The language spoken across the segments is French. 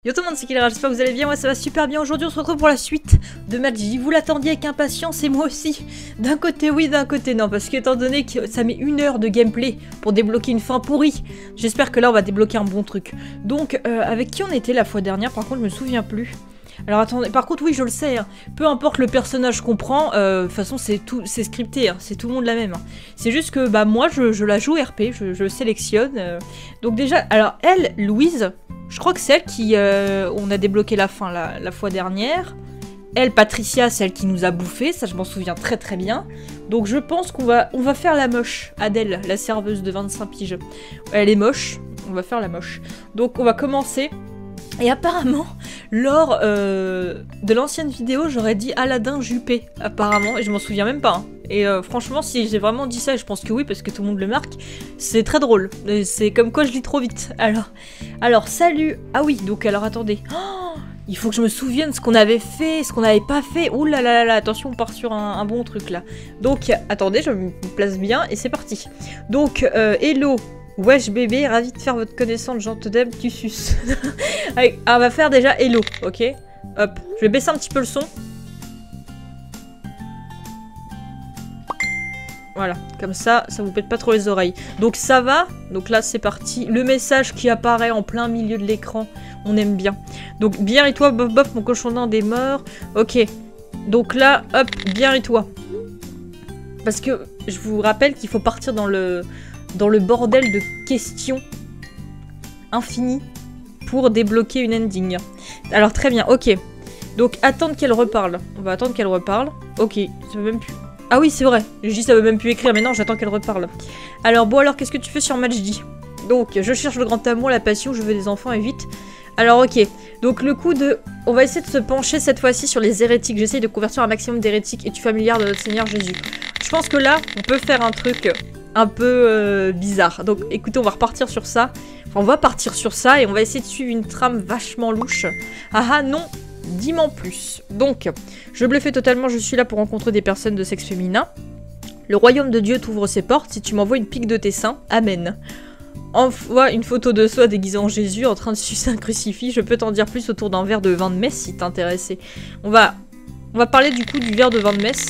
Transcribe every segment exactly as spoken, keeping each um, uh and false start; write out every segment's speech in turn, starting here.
Yo tout le monde, c'est Killera, j'espère que vous allez bien, moi ça va super bien. Aujourd'hui on se retrouve pour la suite de Match J. Vous l'attendiez avec impatience et moi aussi. D'un côté oui, d'un côté non, parce qu'étant donné que ça met une heure de gameplay pour débloquer une fin pourrie, j'espère que là on va débloquer un bon truc. Donc euh, avec qui on était la fois dernière, par contre je me souviens plus. Alors attendez, par contre oui je le sais, hein, peu importe le personnage qu'on prend, euh, de toute façon c'est tout, c'est scripté, hein, c'est tout le monde la même. Hein. C'est juste que bah moi je, je la joue R P, je, je sélectionne. Euh. Donc déjà, alors elle, Louise, je crois que c'est elle qui, euh, on a débloqué la fin la, la fois dernière. Elle, Patricia, c'est elle qui nous a bouffé, ça je m'en souviens très très bien. Donc je pense qu'on va, on va faire la moche, Adèle, la serveuse de vingt-cinq piges. Elle est moche, on va faire la moche. Donc on va commencer. Et apparemment, lors euh, de l'ancienne vidéo, j'aurais dit Aladdin Juppé, apparemment, et je m'en souviens même pas. Hein. Et euh, franchement, si j'ai vraiment dit ça, et je pense que oui, parce que tout le monde le marque, c'est très drôle. C'est comme quoi je lis trop vite. Alors, alors salut. Ah oui, donc alors attendez. Oh, il faut que je me souvienne ce qu'on avait fait, ce qu'on n'avait pas fait. Ouh là là là là, attention, on part sur un, un bon truc là. Donc, attendez, je me place bien, et c'est parti. Donc, euh, hello. Wesh bébé, ravi de faire votre connaissance, Jean Todem, tu suces. Allez, on va faire déjà hello, ok? Hop, je vais baisser un petit peu le son. Voilà, comme ça, ça vous pète pas trop les oreilles. Donc ça va, donc là c'est parti. Le message qui apparaît en plein milieu de l'écran, on aime bien. Donc bien et toi, bof bof, mon cochon d'Inde est mort. Ok, donc là, hop, bien et toi. Parce que je vous rappelle qu'il faut partir dans le... dans le bordel de questions infinies pour débloquer une ending. Alors très bien, ok. Donc attendre qu'elle reparle. On va attendre qu'elle reparle. Ok, ça veut même plus... Ah oui, c'est vrai. Je dis ça veut même plus écrire, mais non, j'attends qu'elle reparle. Alors bon, alors qu'est-ce que tu fais sur Match J? Donc, je cherche le grand amour, la passion, je veux des enfants et vite. Alors ok, donc le coup de... On va essayer de se pencher cette fois-ci sur les hérétiques. J'essaye de convertir un maximum d'hérétiques. Es-tu familière de notre Seigneur Jésus? Je pense que là, on peut faire un truc... un peu euh, bizarre. Donc écoutez, on va repartir sur ça. Enfin, on va partir sur ça et on va essayer de suivre une trame vachement louche. Ah ah non, dis-moi plus. Donc, je bluffais totalement, je suis là pour rencontrer des personnes de sexe féminin. Le royaume de Dieu t'ouvre ses portes si tu m'envoies une pique de tes seins. Amen. Envoie une photo de soi déguisé en Jésus en train de sucer un crucifix. Je peux t'en dire plus autour d'un verre de vin de messe si t'intéressais. On va, on va parler du coup du verre de vin de messe.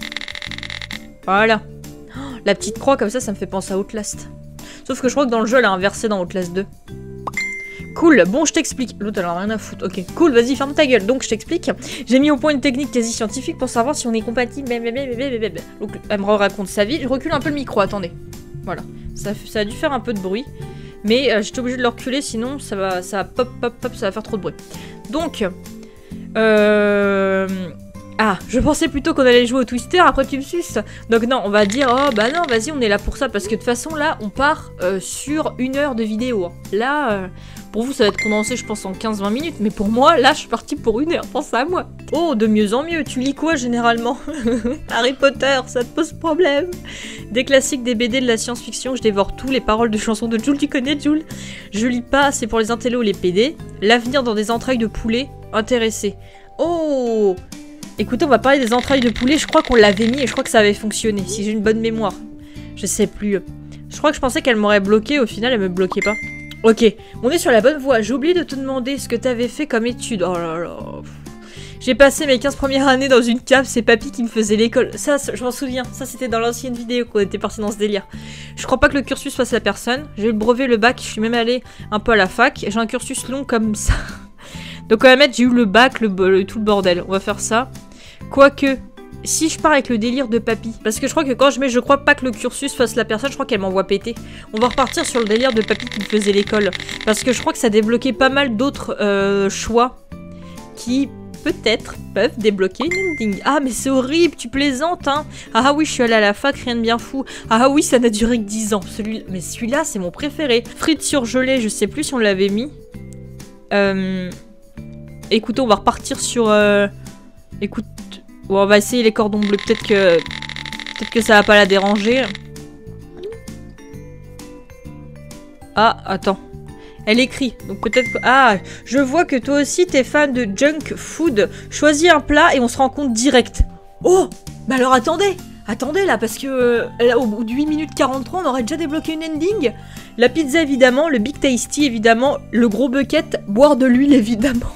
Voilà. La petite croix comme ça, ça me fait penser à Outlast. Sauf que je crois que dans le jeu, elle a inversé dans Outlast deux. Cool, bon, je t'explique. L'autre, elle a rien à foutre. Ok, cool, vas-y, ferme ta gueule. Donc, je t'explique. J'ai mis au point une technique quasi scientifique pour savoir si on est compatible. Donc, elle me raconte sa vie. Je recule un peu le micro, attendez. Voilà. Ça, ça a dû faire un peu de bruit. Mais euh, j'étais obligée de le reculer, sinon ça va, ça va pop, pop, pop, ça va faire trop de bruit. Donc, euh... Ah, je pensais plutôt qu'on allait jouer au Twister, après tu me suces. Donc non, on va dire, oh bah non, vas-y, on est là pour ça, parce que de toute façon, là, on part euh, sur une heure de vidéo. Hein. Là, euh, pour vous, ça va être condensé, je pense, en quinze vingt minutes, mais pour moi, là, je suis partie pour une heure, pense à moi. Oh, de mieux en mieux, tu lis quoi, généralement? Harry Potter, ça te pose problème? Des classiques, des B D, de la science-fiction, je dévore tout, les paroles de chansons de Jules, tu connais, Jules? Je lis pas, c'est pour les intellos ou les P D. L'avenir dans des entrailles de poulet, intéressé. Oh! Écoutez, on va parler des entrailles de poulet. Je crois qu'on l'avait mis et je crois que ça avait fonctionné. Si j'ai une bonne mémoire. Je sais plus. Je crois que je pensais qu'elle m'aurait bloqué. Au final, elle me bloquait pas. Ok, on est sur la bonne voie. J'ai oublié de te demander ce que t'avais fait comme étude. Oh là là. J'ai passé mes quinze premières années dans une cave. C'est papy qui me faisait l'école. Ça, je m'en souviens. Ça, c'était dans l'ancienne vidéo qu'on était parti dans ce délire. Je crois pas que le cursus fasse la personne. J'ai eu le brevet, le bac. Je suis même allée un peu à la fac. J'ai un cursus long comme ça. Donc on va mettre, j'ai eu le bac, le, le, tout le bordel. On va faire ça. Quoique, si je pars avec le délire de papy, parce que je crois que quand je mets je crois pas que le cursus fasse la personne, je crois qu'elle m'envoie péter. On va repartir sur le délire de papy qui me faisait l'école. Parce que je crois que ça débloquait pas mal d'autres euh, choix qui, peut-être, peuvent débloquer une ending. Ah, mais c'est horrible, tu plaisantes, hein. Ah oui, je suis allée à la fac, rien de bien fou. Ah oui, ça n'a duré que dix ans. Celui... Mais celui-là, c'est mon préféré. Frites surgelées, je sais plus si on l'avait mis. Euh... Écoutez, on va repartir sur... Euh... Écoute... Bon, on va essayer les cordons bleus. Peut-être que... Peut-être que ça va pas la déranger. Ah, attends. Elle écrit. Donc peut-être que... Ah, je vois que toi aussi, t'es fan de junk food. Choisis un plat et on se rend compte direct. Oh, bah alors attendez. Attendez, là, parce que... Euh, là, au bout de huit minutes quarante-trois, on aurait déjà débloqué une ending. La pizza, évidemment. Le Big Tasty, évidemment. Le gros bucket. Boire de l'huile, évidemment.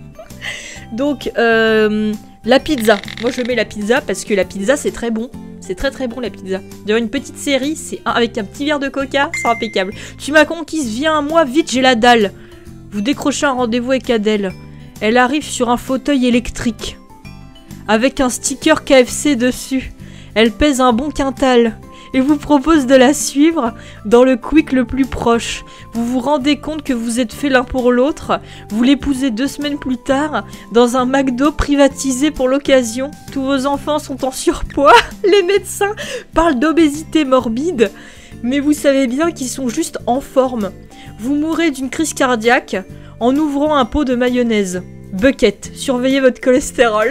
Donc, euh, la pizza. Moi, je mets la pizza parce que la pizza, c'est très bon. C'est très très bon, la pizza. D'ailleurs, une petite série, c'est un, avec un petit verre de coca, c'est impeccable. Tu m'as conquise, viens à moi, vite, j'ai la dalle. Vous décrochez un rendez-vous avec Adèle. Elle arrive sur un fauteuil électrique. Avec un sticker K F C dessus. Elle pèse un bon quintal. Et vous propose de la suivre dans le quick le plus proche. Vous vous rendez compte que vous êtes fait l'un pour l'autre. Vous l'épousez deux semaines plus tard dans un McDo privatisé pour l'occasion. Tous vos enfants sont en surpoids. Les médecins parlent d'obésité morbide. Mais vous savez bien qu'ils sont juste en forme. Vous mourrez d'une crise cardiaque en ouvrant un pot de mayonnaise. Bucket, surveillez votre cholestérol.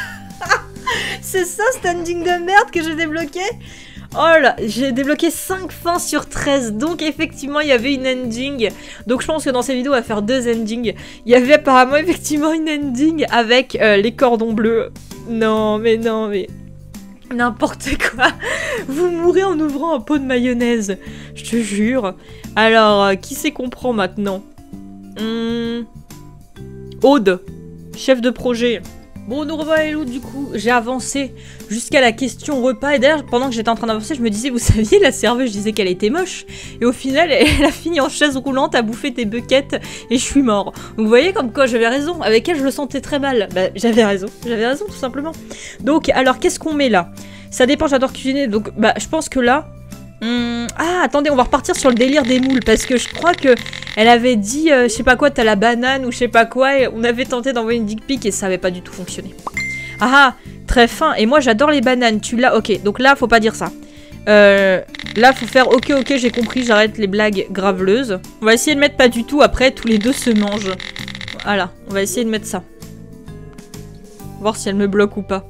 C'est ça, standing de merde que j'ai débloqué? Oh là, j'ai débloqué cinq fins sur treize, donc effectivement il y avait une ending. Donc je pense que dans cette vidéo on va faire deux endings. Il y avait apparemment effectivement une ending avec euh, les cordons bleus. Non mais non mais... N'importe quoi. Vous mourrez en ouvrant un pot de mayonnaise. Je te jure. Alors, euh, qui c'est qu'on prend maintenant? hmm... Aude, chef de projet. Bon, Nourva et Lou, du coup, j'ai avancé jusqu'à la question repas. Et d'ailleurs, pendant que j'étais en train d'avancer, je me disais, vous saviez, la serveuse, je disais qu'elle était moche. Et au final, elle a fini en chaise roulante à bouffer tes buckets et je suis mort. Donc vous voyez comme quoi j'avais raison. Avec elle, je le sentais très mal. Bah, j'avais raison. J'avais raison, tout simplement. Donc, alors, qu'est-ce qu'on met là? Ça dépend, j'adore cuisiner. Donc, bah, je pense que là... Hum, ah, attendez, on va repartir sur le délire des moules. Parce que je crois que elle avait dit, euh, je sais pas quoi, t'as la banane ou je sais pas quoi. Et on avait tenté d'envoyer une dick pic et ça avait pas du tout fonctionné. Ah, très fin. Et moi, j'adore les bananes. Tu l'as? Ok, donc là, faut pas dire ça. Euh, là, faut faire ok, ok, j'ai compris, j'arrête les blagues graveleuses. On va essayer de mettre pas du tout. Après, tous les deux se mangent. Voilà, on va essayer de mettre ça. Voir si elle me bloque ou pas.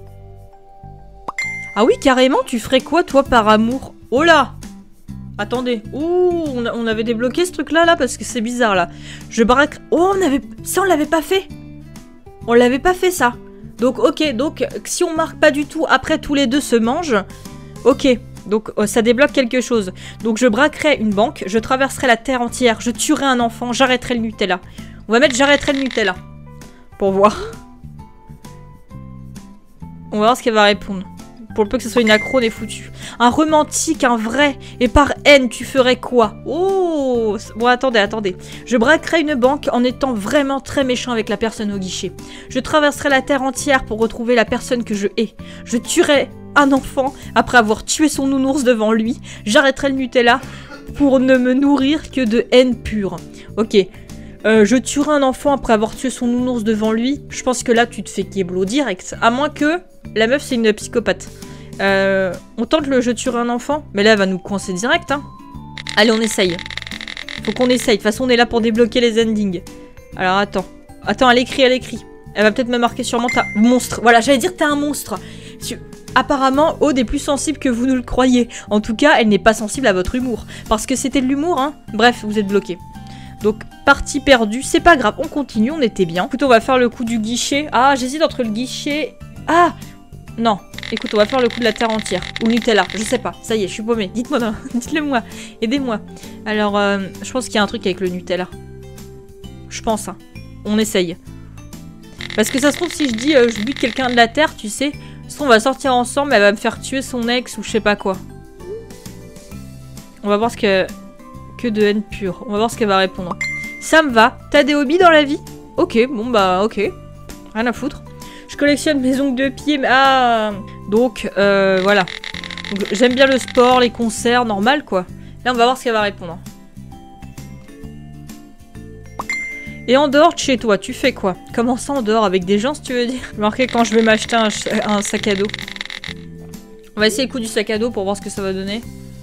Ah oui, carrément, tu ferais quoi, toi, par amour? Oh là! Attendez. Ouh, on, a, on avait débloqué ce truc-là, là, parce que c'est bizarre, là. Je braque... Oh, on avait... Ça, on l'avait pas fait! On l'avait pas fait, ça. Donc, ok, donc, si on marque pas du tout, après, tous les deux se mangent. Ok, donc, oh, ça débloque quelque chose. Donc, je braquerai une banque, je traverserai la terre entière, je tuerai un enfant, j'arrêterai le Nutella. On va mettre j'arrêterai le Nutella. Pour voir. On va voir ce qu'elle va répondre. Pour le peu que ce soit une accro, on est foutu. Un romantique, un vrai. Et par haine, tu ferais quoi? Oh! Bon, attendez, attendez. Je braquerai une banque en étant vraiment très méchant avec la personne au guichet. Je traverserai la terre entière pour retrouver la personne que je hais. Je tuerai un enfant après avoir tué son nounours devant lui. J'arrêterai le Nutella pour ne me nourrir que de haine pure. Ok. Euh, je tuerai un enfant après avoir tué son nounours devant lui. Je pense que là, tu te fais kéblo direct. À moins que la meuf, c'est une psychopathe. Euh, on tente le je tuerai un enfant. Mais là, elle va nous coincer direct. Hein. Allez, on essaye. Faut qu'on essaye. De toute façon, on est là pour débloquer les endings. Alors, attends. Attends, elle écrit, elle écrit. Elle va peut-être me marquer sûrement ta monstre. Voilà, j'allais dire t'es un monstre. Apparemment, Aude est plus sensible que vous ne le croyez. En tout cas, elle n'est pas sensible à votre humour. Parce que c'était de l'humour, hein. Bref, vous êtes bloqué. Donc, partie perdue, c'est pas grave, on continue, on était bien. Écoute, on va faire le coup du guichet. Ah, j'hésite entre le guichet... Ah! Non, écoute, on va faire le coup de la terre entière. Ou Nutella, je sais pas. Ça y est, je suis paumée. Dites-moi, dites-le moi. Aidez-moi. Alors, euh, je pense qu'il y a un truc avec le Nutella. Je pense, hein. On essaye. Parce que ça se trouve, si je dis euh, je bute quelqu'un de la terre, tu sais, ça, on va sortir ensemble, elle va me faire tuer son ex ou je sais pas quoi. On va voir ce que... Que de haine pure. On va voir ce qu'elle va répondre. Ça me va. T'as des hobbies dans la vie? Ok, bon bah ok. Rien à foutre. Je collectionne mes ongles de pied. Mais... Ah. Donc, euh, voilà. J'aime bien le sport, les concerts, normal quoi. Là, on va voir ce qu'elle va répondre. Et en dehors de chez toi, tu fais quoi? Comment ça en dehors? Avec des gens, si tu veux dire? Marqué quand je vais m'acheter un, un sac à dos. On va essayer le coup du sac à dos pour voir ce que ça va donner.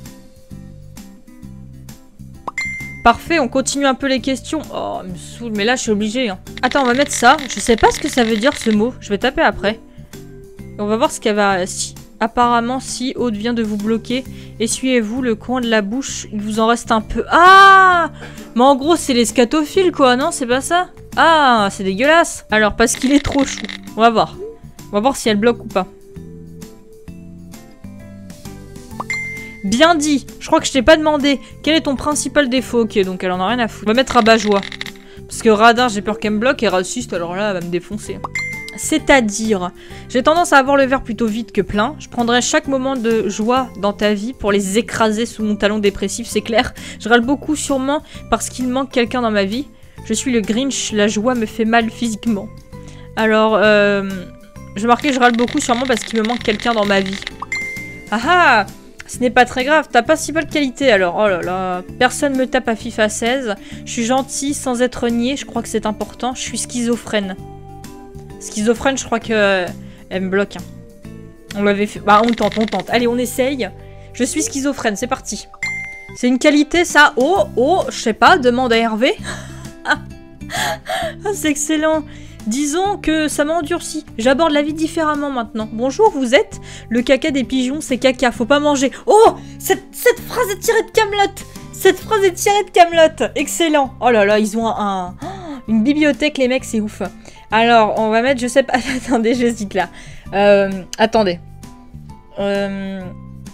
Parfait, on continue un peu les questions. Oh, elle me saoule, mais là, je suis obligée. Hein. Attends, on va mettre ça. Je sais pas ce que ça veut dire, ce mot. Je vais taper après. Et on va voir ce qu'elle va... Si... Apparemment, si Aude vient de vous bloquer, essuyez-vous le coin de la bouche. Il vous en reste un peu. Ah! Mais en gros, c'est les scatophiles, quoi, non? C'est pas ça? Ah, c'est dégueulasse. Alors, parce qu'il est trop chou. On va voir. On va voir si elle bloque ou pas. Bien dit. Je crois que je t'ai pas demandé. Quel est ton principal défaut? Ok, donc elle en a rien à foutre. On va mettre rabat-joie. Parce que radin, j'ai peur qu'elle me bloque. Et raciste, alors là, elle va me défoncer. C'est-à-dire, j'ai tendance à avoir le verre plutôt vide que plein. Je prendrai chaque moment de joie dans ta vie pour les écraser sous mon talon dépressif, c'est clair. Je râle beaucoup sûrement parce qu'il manque quelqu'un dans ma vie. Je suis le Grinch, la joie me fait mal physiquement. Alors, euh, je marquais je râle beaucoup sûrement parce qu'il me manque quelqu'un dans ma vie. Ah ah! Ce n'est pas très grave, t'as pas si bonne qualité alors. Oh là là, personne me tape à FIFA seize. Je suis gentille sans être niée, je crois que c'est important. Je suis schizophrène. Schizophrène, je crois que euh, elle me bloque. Hein. On l'avait fait. Bah, on tente, on tente. Allez, on essaye. Je suis schizophrène, c'est parti. C'est une qualité, ça. Oh, oh, je sais pas, demande à Hervé. Ah, c'est excellent. Disons que ça m'a endurci. J'aborde la vie différemment maintenant. Bonjour, vous êtes? Le caca des pigeons, c'est caca, faut pas manger. Oh, cette, cette phrase est tirée de Kaamelott. Cette phrase est tirée de Kaamelott. Excellent. Oh là là, ils ont un, un une bibliothèque, les mecs, c'est ouf. Alors, on va mettre, je sais pas, attendez, j'hésite là. Euh, attendez. Euh,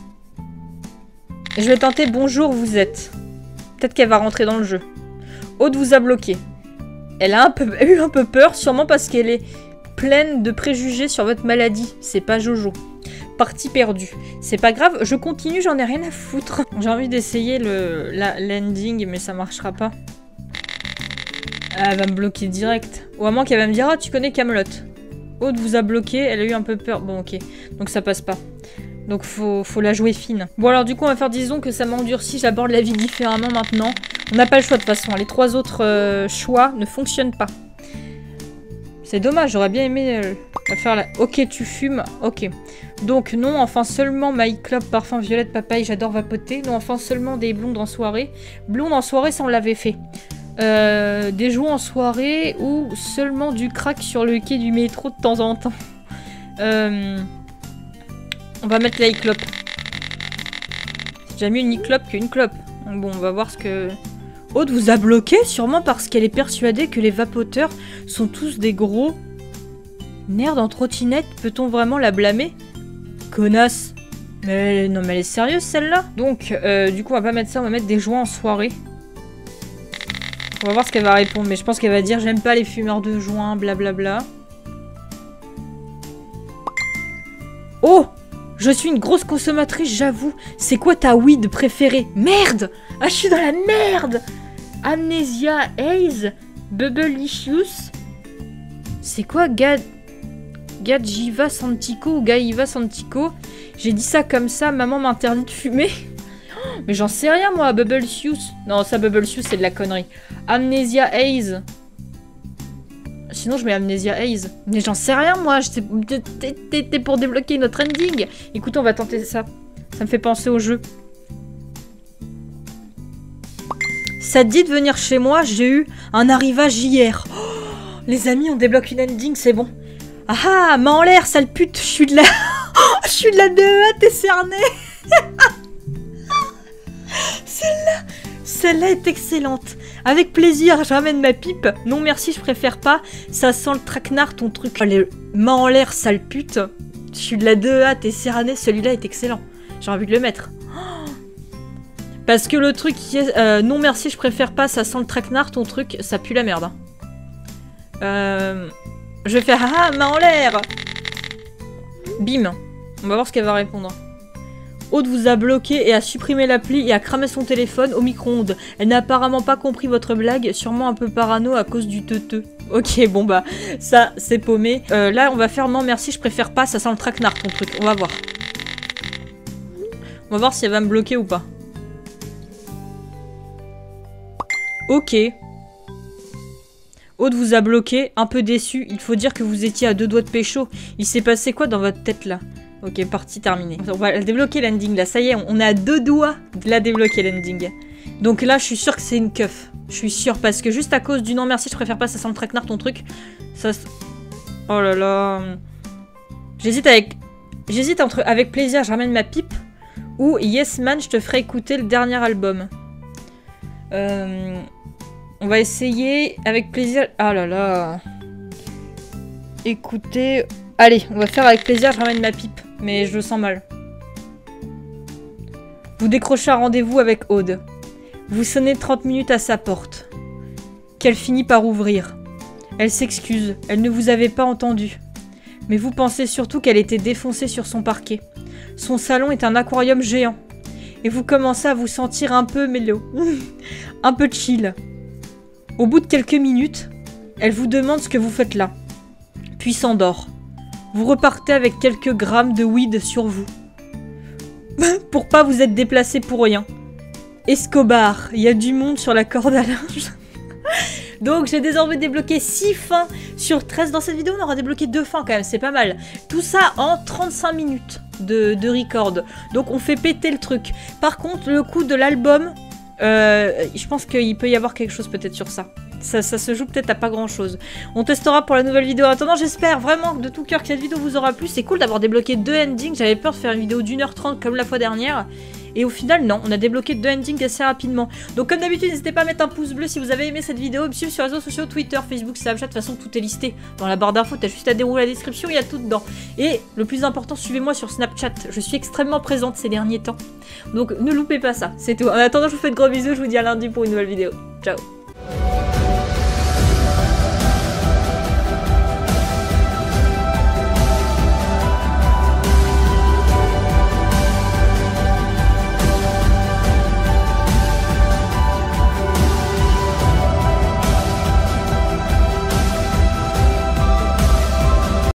je vais tenter bonjour, vous êtes. Peut-être qu'elle va rentrer dans le jeu. Aude vous a bloqué. Elle a un peu, eu un peu peur, sûrement parce qu'elle est pleine de préjugés sur votre maladie. C'est pas Jojo. Partie perdue. C'est pas grave, je continue, j'en ai rien à foutre. J'ai envie d'essayer le la, l'ending, mais ça marchera pas. Elle va me bloquer direct. Ou à moins qu'elle va me dire « Ah, tu connais Kaamelott ». Aude vous a bloqué, elle a eu un peu peur. Bon, ok. Donc ça passe pas. Donc faut, faut la jouer fine. Bon alors du coup, on va faire, disons que ça m'endurcit, j'aborde la vie différemment maintenant. On n'a pas le choix de toute façon. Les trois autres euh, choix ne fonctionnent pas. C'est dommage, j'aurais bien aimé euh, faire la... Ok, tu fumes. Ok. Donc non, enfin seulement My Club, parfum violette, papaye, j'adore vapoter. Non, enfin seulement des blondes en soirée. Blondes en soirée, ça on l'avait fait. Euh, des jouets en soirée ou seulement du crack sur le quai du métro de temps en temps. Euh, on va mettre la e-clope. C'est déjà mieux une e-clope qu'une clope. Donc bon, on va voir ce que... Aude vous a bloqué, sûrement parce qu'elle est persuadée que les vapoteurs sont tous des gros... Merde, en trottinette, peut-on vraiment la blâmer? Connasse. Mais non, mais elle est sérieuse celle-là. Donc, euh, du coup, on va pas mettre ça, on va mettre des jouets en soirée. On va voir ce qu'elle va répondre, mais je pense qu'elle va dire j'aime pas les fumeurs de joint, blablabla. Oh, je suis une grosse consommatrice, j'avoue. C'est quoi ta weed préférée? Merde. Ah, je suis dans la merde. Amnesia Haze, Bubblicious. C'est quoi Gad... Gadjiva Santico ou Gaiva Santico? J'ai dit ça comme ça, maman m'interdit de fumer. Mais j'en sais rien moi, Bubblicious. Non, ça Bubblicious c'est de la connerie. Amnesia Haze. Sinon je mets Amnesia Haze. Mais j'en sais rien moi, t'es pour débloquer notre ending. Écoute, on va tenter ça. Ça me fait penser au jeu. Ça te dit de venir chez moi, j'ai eu un arrivage hier. Oh, les amis, on débloque une ending, c'est bon. Ah ah, main en l'air, sale pute, je suis de la... Je suis de la D E A, t'es cerné. Celle-là, celle-là est excellente. Avec plaisir, je ramène ma pipe. Non merci, je préfère pas. Ça sent le traquenard, ton truc. Oh, les mains en l'air, sale pute. Je suis de la D E A, t'es cerné. Celui-là est excellent. J'ai envie de le mettre. Oh, parce que le truc qui est... Euh, non merci, je préfère pas. Ça sent le traquenard, ton truc. Ça pue la merde. Hein. Euh, je vais faire... Ah, main en l'air. Bim. On va voir ce qu'elle va répondre. Aude vous a bloqué et a supprimé l'appli et a cramé son téléphone au micro-ondes. Elle n'a apparemment pas compris votre blague, sûrement un peu parano à cause du teuteux. Ok, bon bah, ça, c'est paumé. Euh, là, on va faire non merci, je préfère pas, ça sent le traquenard ton truc. On va voir. On va voir si elle va me bloquer ou pas. Ok. Aude vous a bloqué, un peu déçu. Il faut dire que vous étiez à deux doigts de pécho. Il s'est passé quoi dans votre tête là? Ok, partie terminée. On va débloquer l'ending là, ça y est, on est à deux doigts de la débloquer l'ending. Donc là, je suis sûre que c'est une keuf. Je suis sûre, parce que juste à cause du non merci, je préfère pas, ça sent le traquenard ton truc. Ça... Oh là là... J'hésite avec... J'hésite entre avec plaisir, je ramène ma pipe, ou Yes Man, je te ferai écouter le dernier album. Euh... On va essayer avec plaisir... Ah là là... Écoutez... Allez, on va faire avec plaisir, je ramène ma pipe. Mais je le sens mal. Vous décrochez un rendez-vous avec Aude. Vous sonnez trente minutes à sa porte. Qu'elle finit par ouvrir. Elle s'excuse, elle ne vous avait pas entendu. Mais vous pensez surtout qu'elle était défoncée sur son parquet. Son salon est un aquarium géant. Et vous commencez à vous sentir un peu mélo. Un peu chill. Au bout de quelques minutes, elle vous demande ce que vous faites là. Puis s'endort. Vous repartez avec quelques grammes de weed sur vous. Pour pas vous être déplacé pour rien. Escobar, il y a du monde sur la corde à linge. Donc j'ai désormais débloqué six fins sur treize. Dans cette vidéo, on aura débloqué deux fins quand même, c'est pas mal. Tout ça en trente-cinq minutes de, de record. Donc on fait péter le truc. Par contre, le coup de l'album, euh, je pense qu'il peut y avoir quelque chose peut-être sur ça. Ça, ça se joue peut-être à pas grand chose. On testera pour la nouvelle vidéo. En attendant, j'espère vraiment de tout cœur que cette vidéo vous aura plu. C'est cool d'avoir débloqué deux endings. J'avais peur de faire une vidéo d'une heure trente comme la fois dernière. Et au final, non, on a débloqué deux endings assez rapidement. Donc comme d'habitude, n'hésitez pas à mettre un pouce bleu si vous avez aimé cette vidéo. Me suivre sur les réseaux sociaux, Twitter, Facebook, Snapchat. De toute façon, tout est listé dans la barre d'infos. T'as juste à dérouler la description, il y a tout dedans. Et le plus important, suivez-moi sur Snapchat. Je suis extrêmement présente ces derniers temps. Donc ne loupez pas ça, c'est tout. En attendant, je vous fais de gros bisous. Je vous dis à lundi pour une nouvelle vidéo. Ciao.